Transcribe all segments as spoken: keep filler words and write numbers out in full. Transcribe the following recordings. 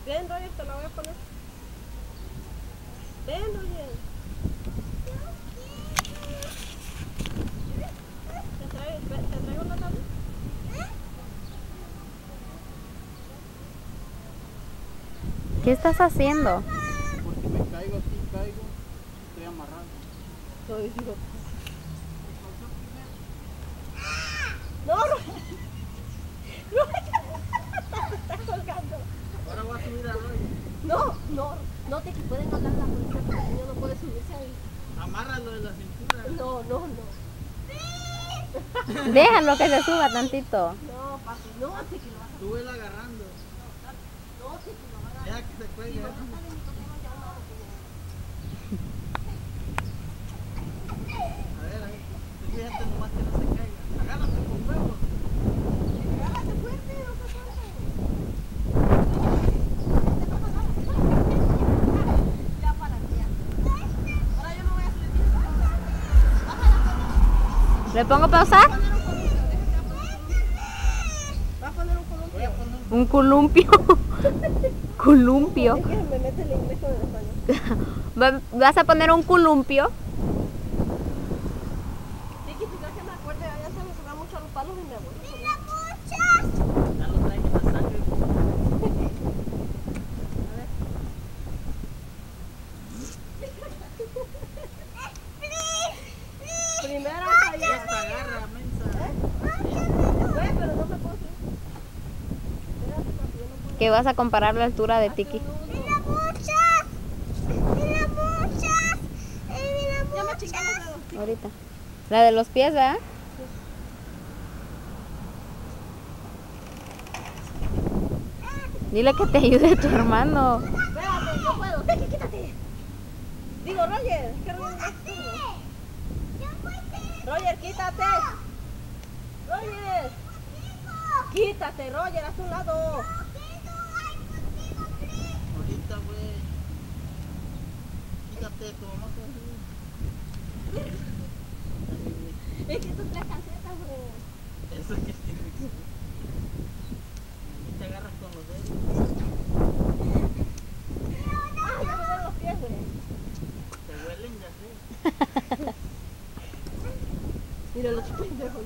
Ven, Roger, te la voy a poner. Ven, Roger. ¿Te traigo, te traigo la tabla? ¿Qué estás haciendo? Porque me caigo aquí, caigo, estoy amarrando. Soy idiota. No, Roger. Roger. Te está colgando. Ahora voy a subir a Roger. No, no, no te pueden hablar a la policía porque el niño no puede subirse ahí. Amárralo de la cintura. No, no, no. Déjalo que se suba tantito. No, papi, no, sé que lo vas a Súbelo agarrando. No, sé que lo vas a Deja que se cuelgue. ¿Eh? A ver, a ver. Fíjate nomás que no se caiga. Agárrate con huevos. Agárrate fuerte, no se fuerte. Ya para allá. Ahora yo me voy a subir. ¿Le pongo pausa? Va a poner un columpio. Voy a poner Un columpio. Columpio. Es que me mete el inglés con el español. Va- ¿Vas a poner un columpio? Sí, que tú crees que me acuerde, ya se me suban mucho los palos y me abuelo. ya lo traen en la sangre. Primero Y allá. esta agarra, mensa. Güey, pero no me puedo subir. Espérate, papi, yo no puedo. Que vas a comparar la altura de Tiki. Ya me chingué los dedos. Ahorita. La de los pies, ¿verdad? Dile que te ayude tu hermano. Espérate, yo puedo. Teki, quítate. Digo, Roger, ¿qué Roger es tú? Roger, quítate. Roger. Quítate, Roger, haz un lado. Ahorita, güey. Quítate, tu mamá te va a subir. Es que tú traes calcetas, güey. Eso es que tiene que ser. Aquí te agarras con los dedos. Ah, ya me duelen los pies, güey. Te huelen, ya sé. Mira los pendejos.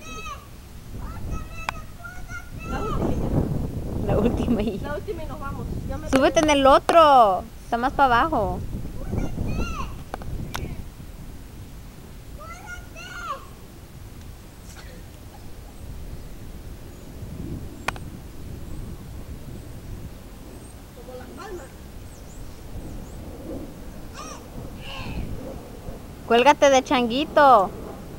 La última. La última ahí. La última y nos vamos. Ya me Súbete en el otro. Está más para abajo. como las palmas. Cuélgate de changuito.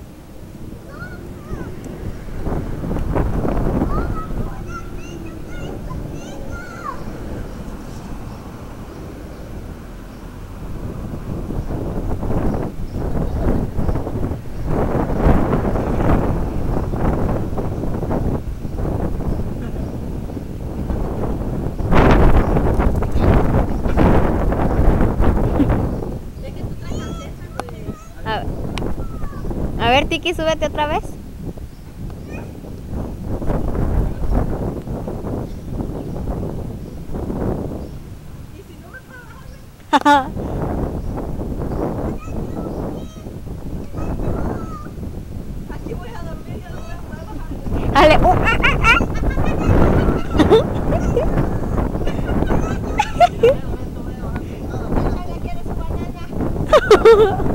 Es que tú traes calcetas, güey. A, a ver, Tiki, súbete otra vez. Y si no me puedo bajar, aquí voy a dormir, ya no voy a poder bajar. Ale, uh, ah, ah, ah. Ella quiere su banana.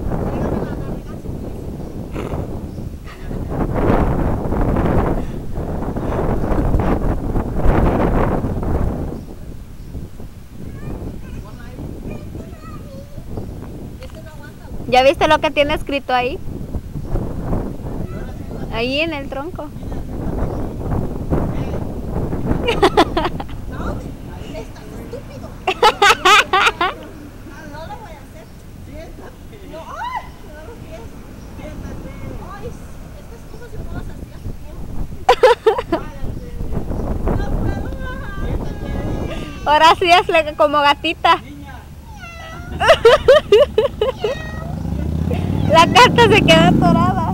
Este no aguanta, güey. ¿Ya viste lo que tiene escrito ahí? Ahí en el tronco. No, estás estúpido. No lo voy a hacer. No, ay, me da los pies. Ay, estas cosas yo no las hacía hace tiempo. No puedo bajar. Ahora sí hazle como gatita. La carta se quedó atorada.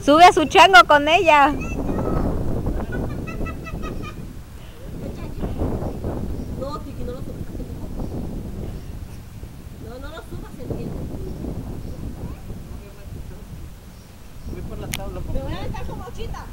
Sube a su chango con ella. No, Tiki, no lo subas. No, no lo subas, entiendo. Voy por la tabla. Me voy a aventar como chita.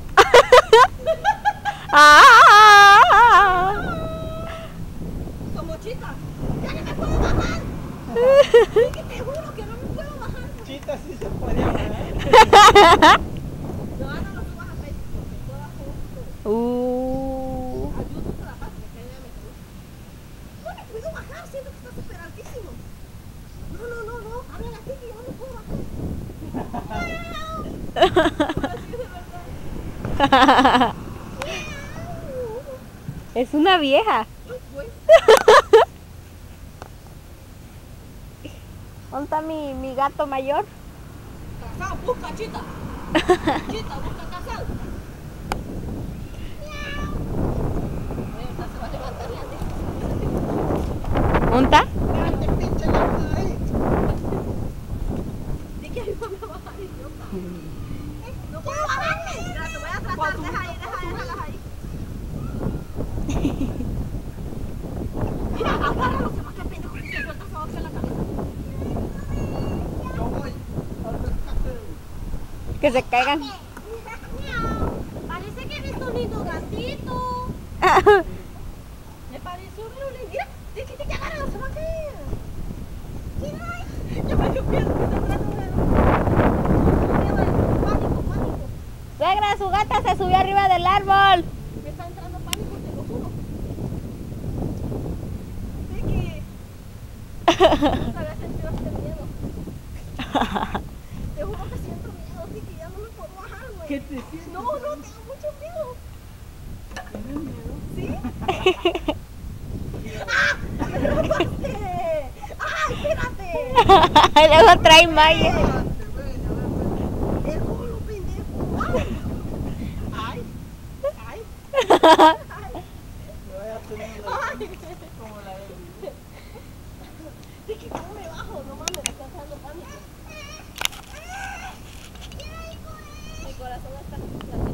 ¡Ah! Como chita. Ya no me puedo bajar. Tiki, te juro que no me puedo bajar. Chita sí se puede bajar. No, no lo subas a Facebook porque puedo hacer esto. Uh. A YouTube te la paso, porque ya me quedé. No me puedo bajar, siento que está súper altísimo. No, no, no, no. Háblale a Tiki, yo no me puedo bajar. Ahora sí, de verdad. Es una vieja. Güey. ¿Dónde está mi, mi gato mayor? Casal, busca chita. Chita, busca casal. Ahorita se va a levantar y ande. ¿Dónde está? ¡Te pinche la ahí! Tiki, ayúdame a bajar, idiota. No puedo bajarme. Mira, te voy a tratar. Deja ahí, deja, déjalas ahí. Mira, agárralo, se va a quedar pendejo. Si se suelta, se va a caer la cabeza. Yo voy. Al rescate. Que se caigan. Parece que he visto un lindo gatito. Me pareció un lindo. Mira, Tiki, Tiki, agárralo, se va a caer. Yo me dio miedo, me está entrando miedo. Pánico, pánico. Suegra, su gata se subió arriba del árbol. Me está entrando pánico, te lo juro. Tiki. Nunca había sentido este miedo. Te juro que siento miedo, Tiki, ya no me puedo bajar, güey. ¿Qué te sientes? No, no, tengo mucho miedo. ¿Tienes miedo? ¿Sí? ¡Ah! ¡Me robaste! ¡Ay, espérate! Luego trae malla. ¡El culo, pendejo! ¡Ay! ¡Ay! ¡Ay! Me voy a tener la ¡Ay! como la de... Tiki, ¿cómo me bajo? No mames, me está dando pánico. Mi corazón está...